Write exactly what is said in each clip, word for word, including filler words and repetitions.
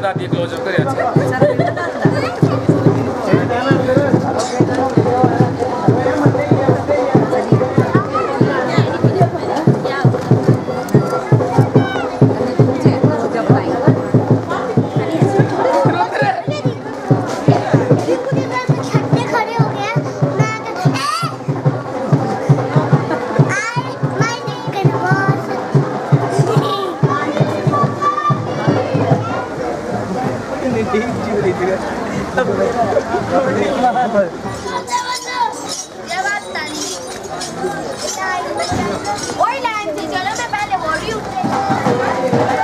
दादी क्लोजअप करूया वही लाइन थी, चलो मैं पहले बोल रही हूँ।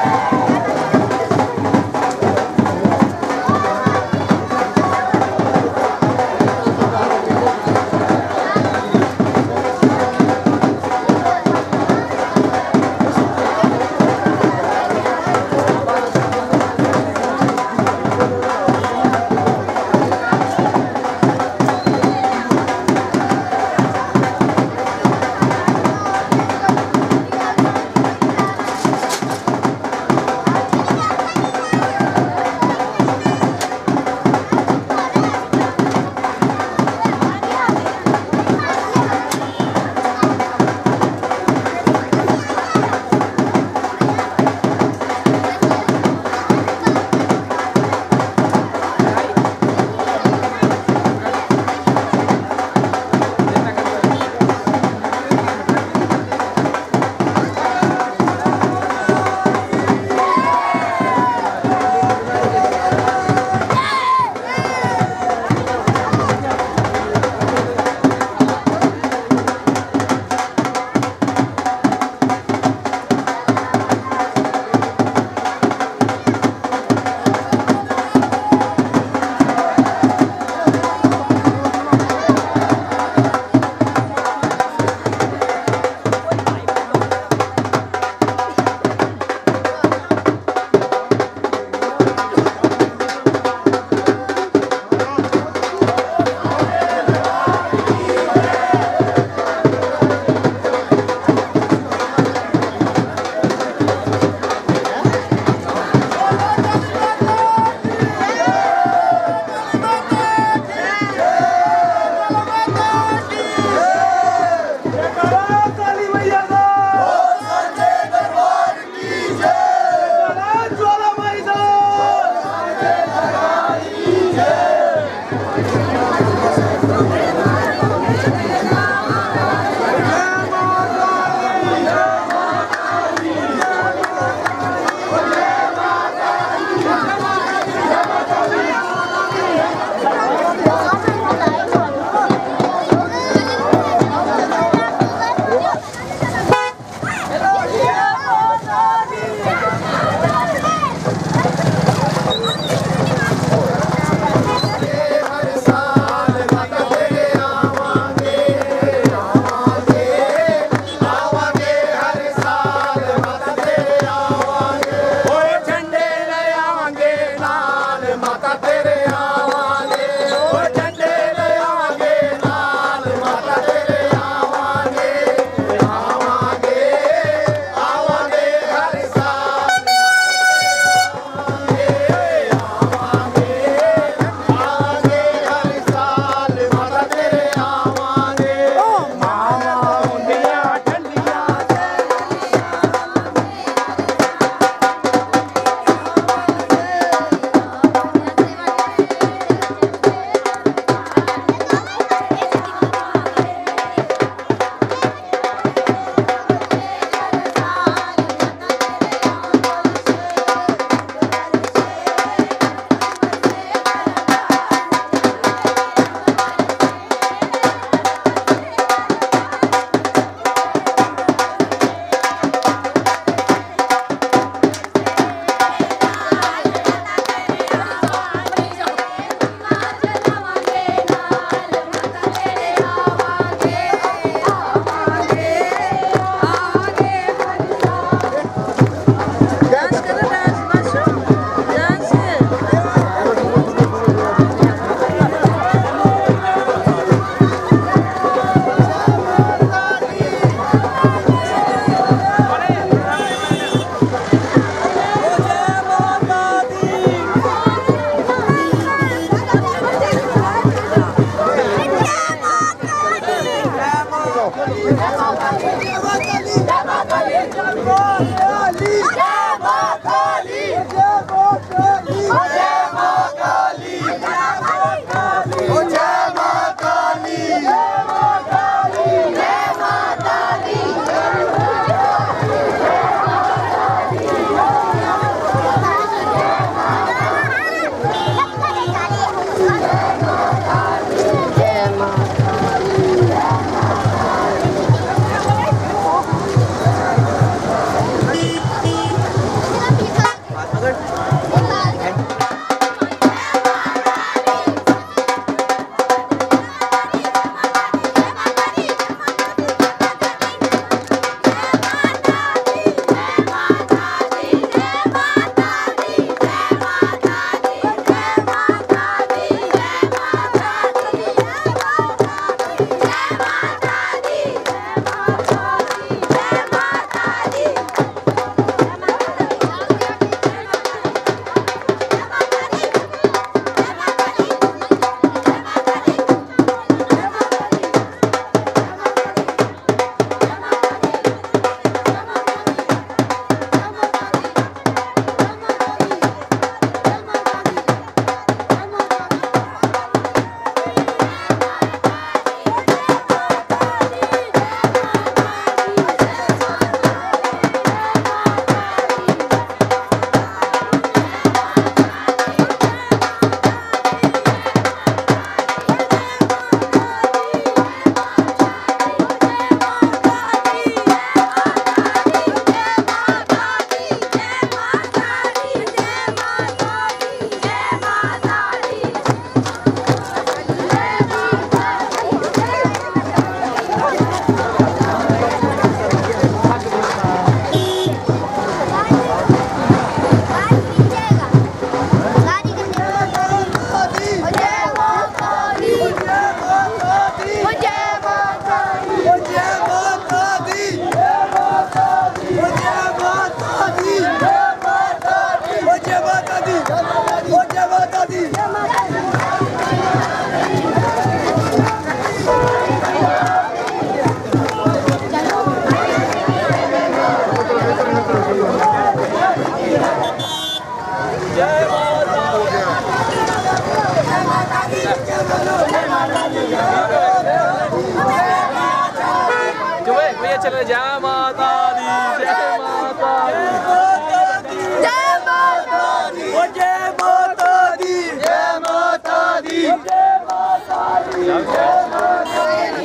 चल जय माता दी जय माता दी जय माता दी ओ जय माता दी जय माता दी जय माता दी जय माता दी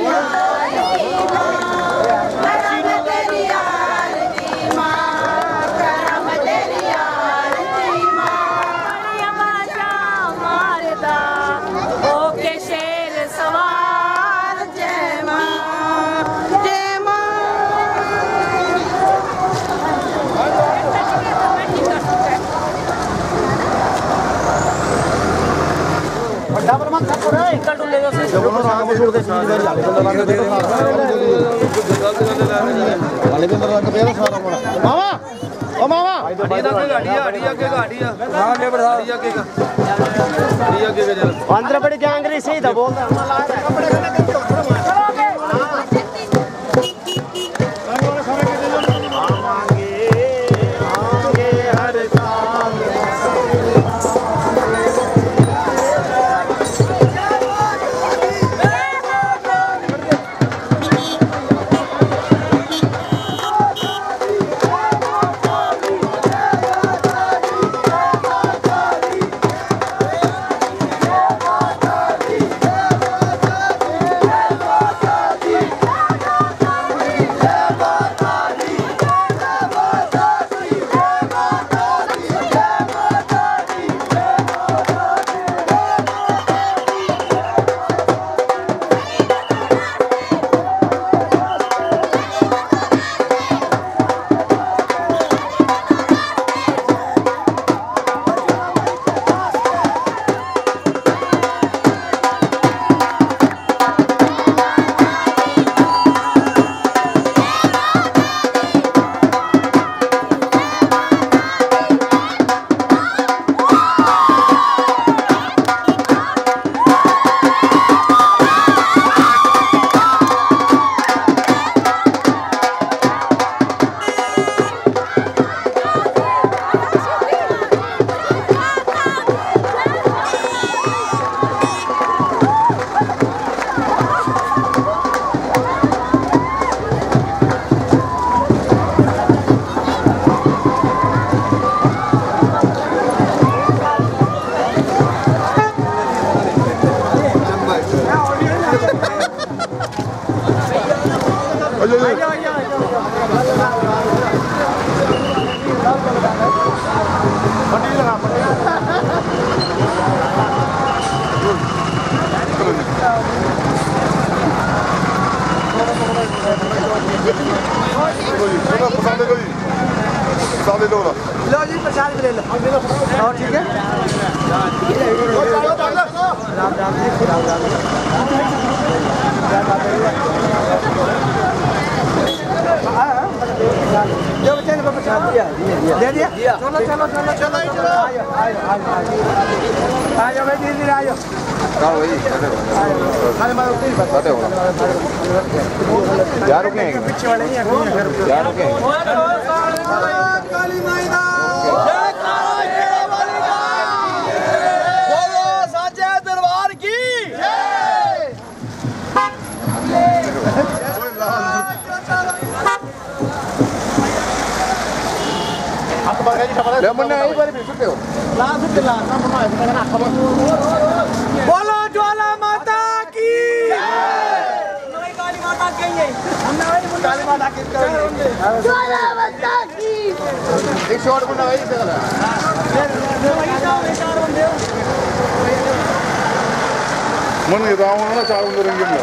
करम तेरी आरती माँ करम तेरी आरती माँ बड़िया बाजा मारदा ओके शेर सवार जय माँ जय माँ डबल मत कर रे इक्कल टुल्ले से जब वो सामने छोड़ के सीधी बार जाले बंदा लगा दे वाले के अंदर लगा पेरा सारा मोड़ा मामा ओ मामा गाड़ी ना कोई गाड़ी गाड़ी आगे गाड़ी हां ले बड़ा गाड़ी आगे का गाड़ी आगे के चल अंदर बड़ी गैंग रही सही था बोल हम ला रहे कपड़े खड़े कर थोड़ा मांगे मांगे हर साल लो जी प्रसाद ले लो और ठीक है राम राम जी राम राम जो बच्चे ने प्रसाद दिया दे दिया चलो चलो चलो चलो चलो आयो आयो आयो आयो भाई धीरे धीरे आयो आओ भाई अरे मैं उतरी बताते हो यार रुके हैं पीछे वाले नहीं यार रुके हैं काली मैदा जय काली वाली का बोलो साचे दरबार की जय हाथ बाहर जी खबर ले मन्ने एक बार सुनते हो ला सुनते ला ना मन्ना है ना खबर बोलो ज्वाला माता की जय काली माता की है हमने काली माता की करेंगे ज्वाला माता की एक शॉट बुना भाई से गला मन ये रावण ना चार बंदे रहेंगे हम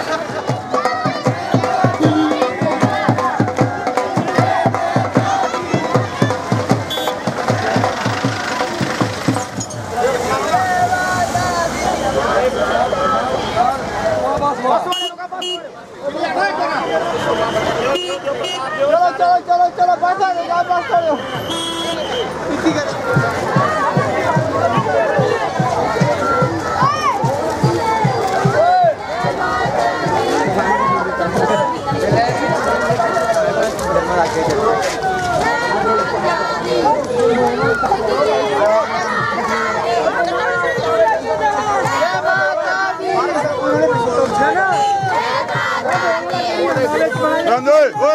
चलो चलो चलो चलो बस आ जाओ बस आ जाओ इतनी कर Grande,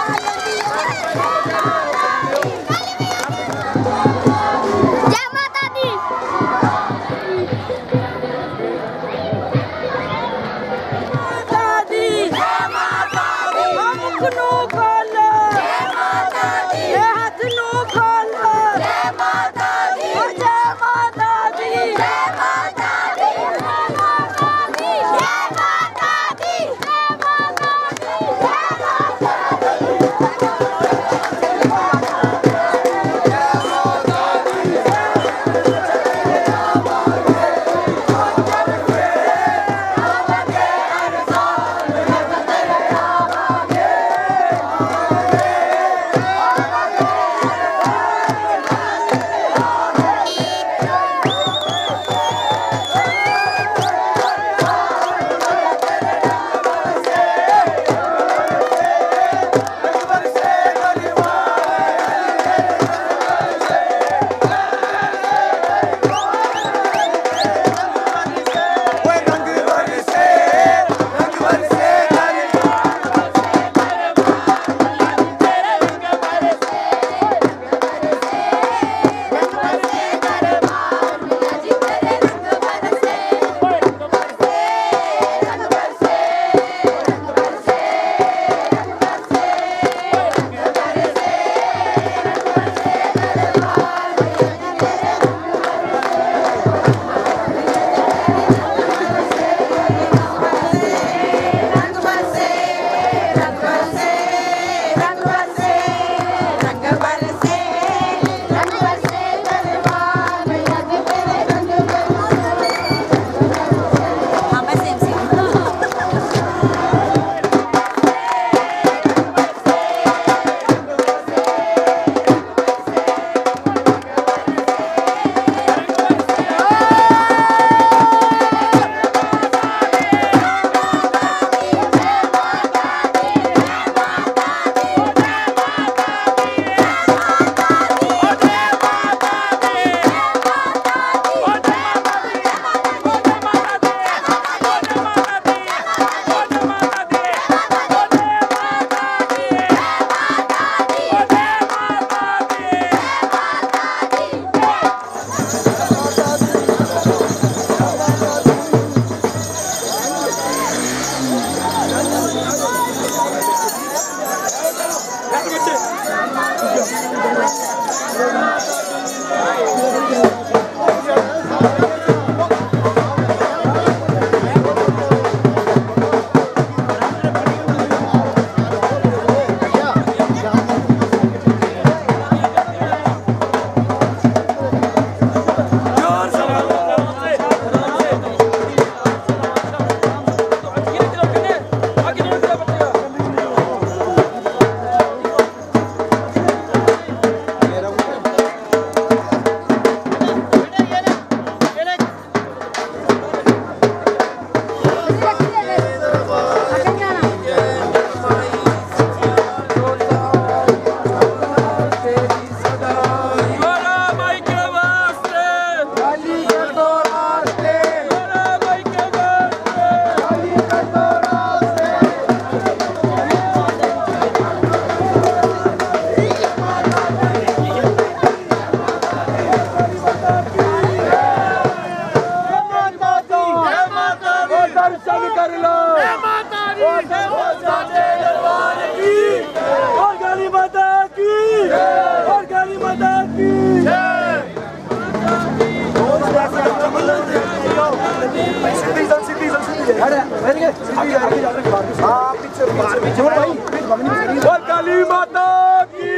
काली माता की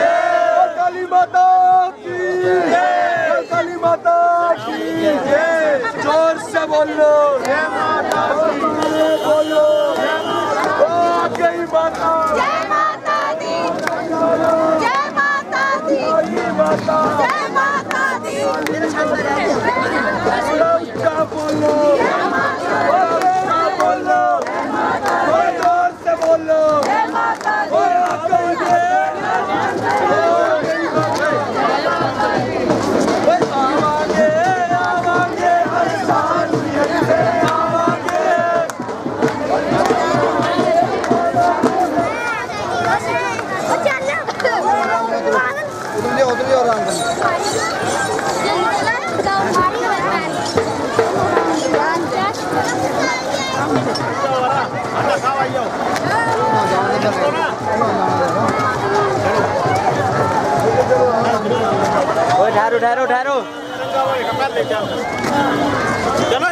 काली माता की काली माता की जोर से बोलो बोलो गई माता जय माता दी जय माता दी जय माता दी बोलो बोलो जोर से बोलो Ôi ठहरो ठहरो ठहरो चलो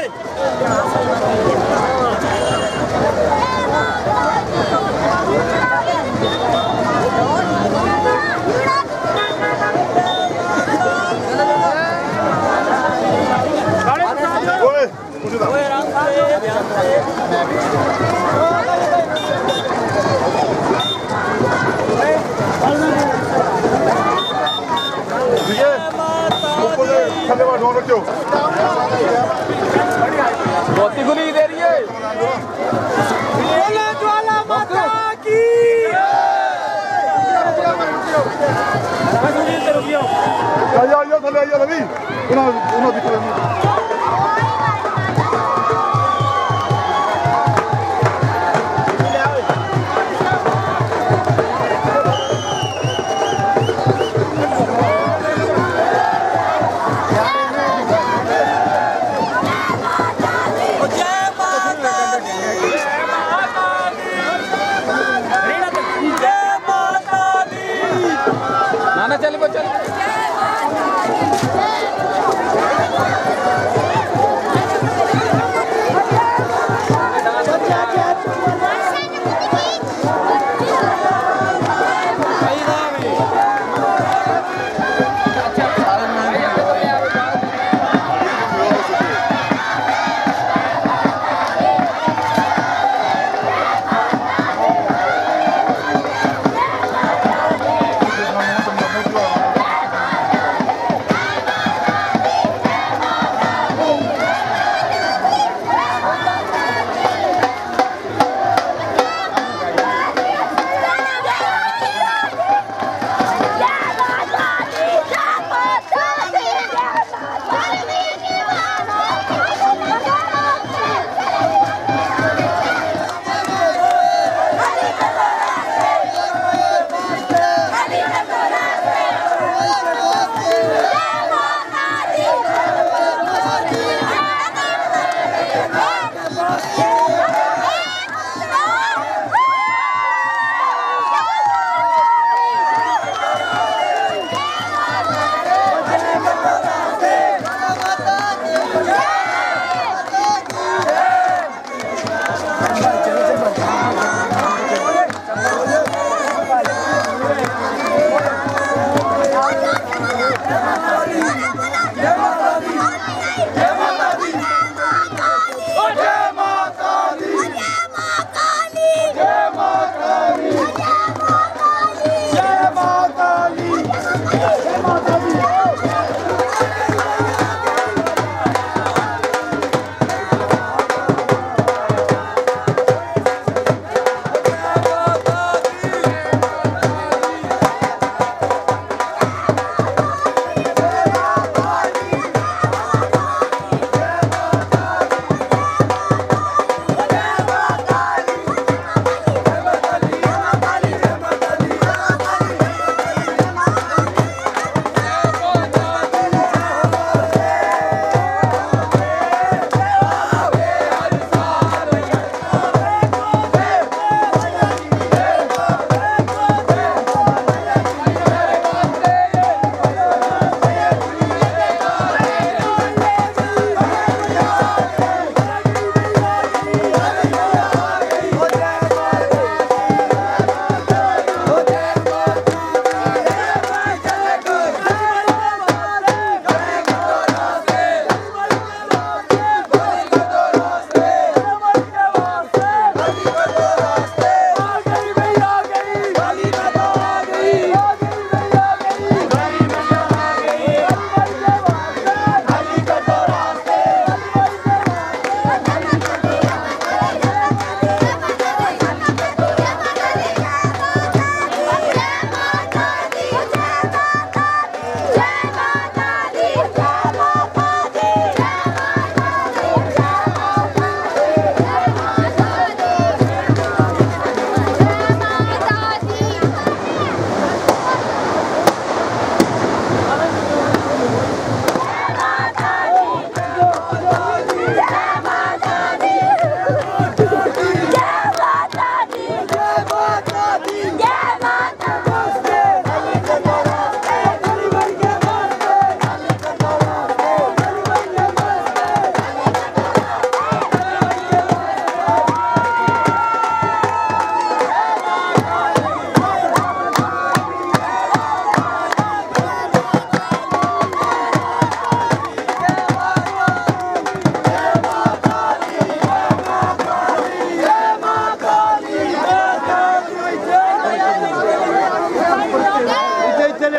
बहुत गुनी दे रही है। बोलो ज्वाला माता की। आइए आइए थले आइए रवि उन्होंने उन्होंने दिख रहे हैं नाना चल बो चल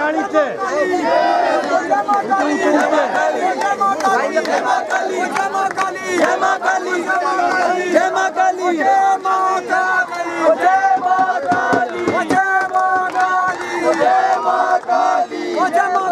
ध्यान इसे जय मां काली जय मां काली जय मां काली जय मां काली जय मां काली जय मां काली जय मां काली जय मां काली जय मां काली जय मां काली जय मां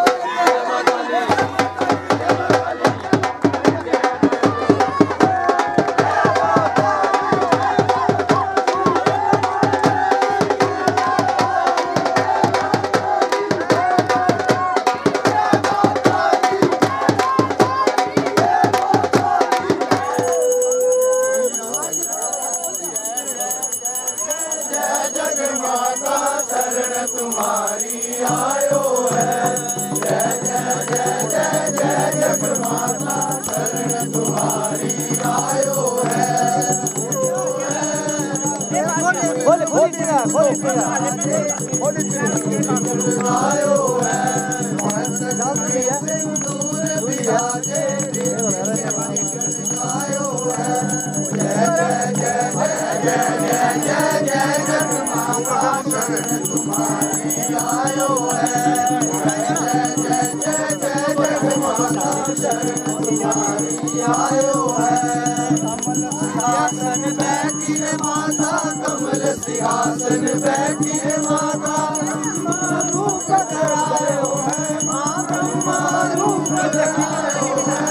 सिंहासन बैठी है माता रूप धरायो है मां ब्रह्मा रूप धरायो है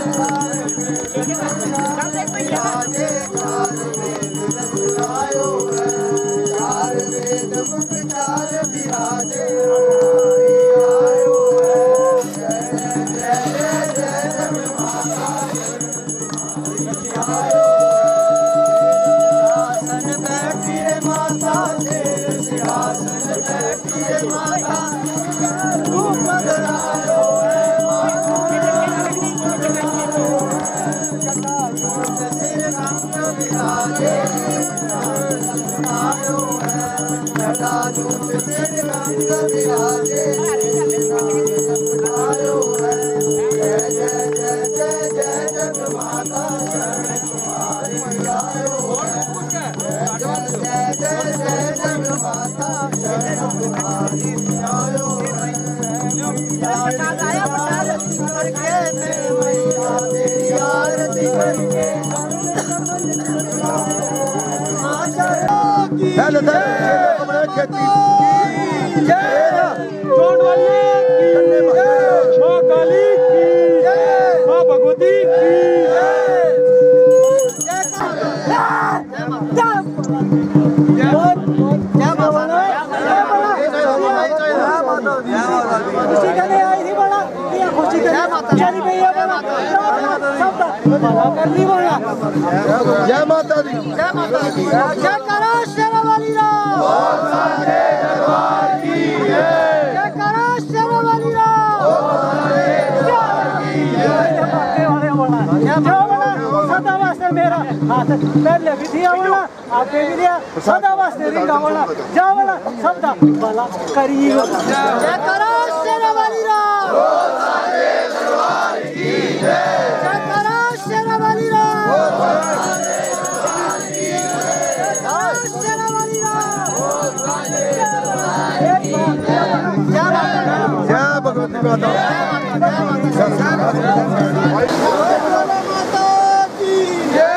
राजे चार वेद रचनायो है चार वेद मुख चार विराजे आयो है जय जय जय जय माता आयो सिंहासन बैठी है माता रूप धरायो है सिर रंग विराजे आयो है जटा रूप सिर रंग विराजे आयो है जय जय जय जय जय जग माता शरण तुम्हारी आयो है जय जय जय जय जग माता शरण तुम्हारी आयो है आरती करके मैया तेरी आरती करके हेलो कमरे खेती जय चोट वाली की मां काली की मां भगवती की जय माता दी जय माता दी जय करो शेरावाली राम दरबार की जय करो शेरावाली राम सदा वास्ते मेरा हाथ पहले भी दिया वाला आपने भी दिया सदा वास्ते रिंगा वाला जा वाला सबदा भला करिए जय करो शेरावाली राम दरबार की जय करो शेरावाली राम जय भगवती माता माता की जय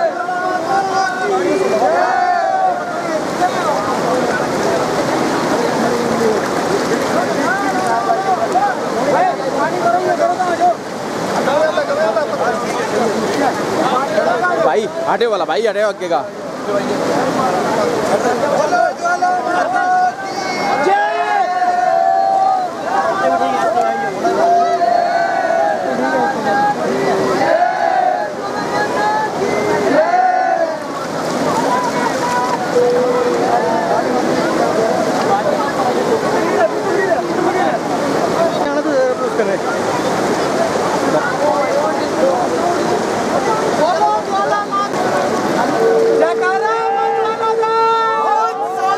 भाई आटे वाला भाई आटे आगे का जयकारा मंगला माता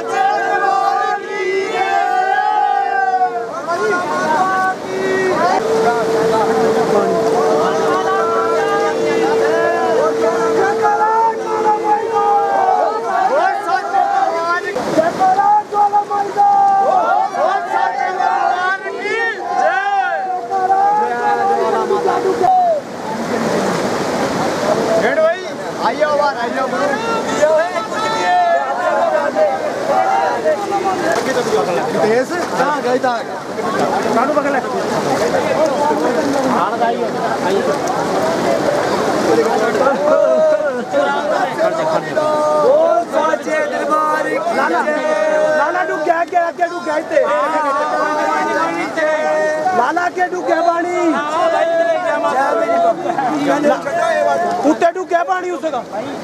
आइयो बाहर आइयो तेज हां गई था कानू पकड़ ले हां आइयो आइयो बोल साचे दरबार लाला लाला डू क्या क्या क्या डू कहते लाला के डू क्या बाणी उठे डू क्या बाणी उसका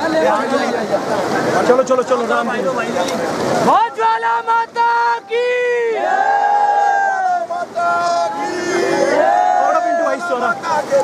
चलो चलो चलो राम ज्वाला माता की माता की और पिंटू भाई सोना